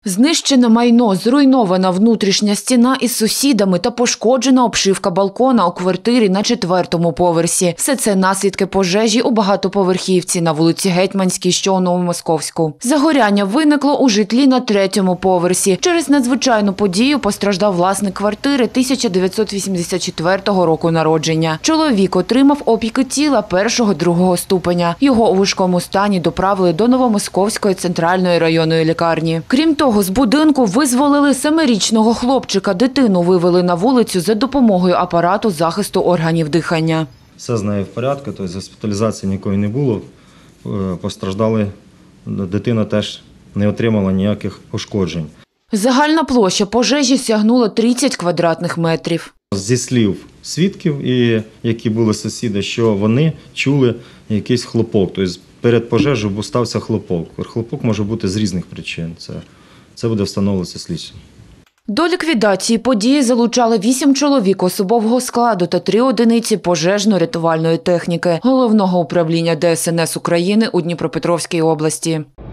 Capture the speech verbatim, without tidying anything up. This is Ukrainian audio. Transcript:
Знищене майно, зруйнована внутрішня стіна із сусідами та пошкоджена обшивка балкона у квартирі на четвертому поверсі. Все це наслідки пожежі у багатоповерхівці на вулиці Гетьманській, що у Новомосковську. Загоряння виникло у житлі на третьому поверсі. Через надзвичайну подію постраждав власник квартири тисяча дев'ятсот вісімдесят четвертого року народження. Чоловік отримав опіки тіла першого-другого ступеня. Його у важкому стані доправили до Новомосковської центральної районної лікарні. Крім того, з будинку визволили семирічного хлопчика. Дитину вивели на вулицю за допомогою апарату захисту органів дихання. Все з нею в порядку, тобто госпіталізації нікої не було. Постраждали, дитина теж не отримала ніяких пошкоджень. Загальна площа пожежі сягнула тридцять квадратних метрів. Зі слів свідків, і які були сусіди, що вони чули якийсь хлопок. Тобто перед пожежею стався хлопок. Хлопок може бути з різних причин. Це, це буде встановлюватися слідчим. До ліквідації події залучали вісім чоловік особового складу та три одиниці пожежно-рятувальної техніки Головного управління Де Ес Ен Ес України у Дніпропетровській області.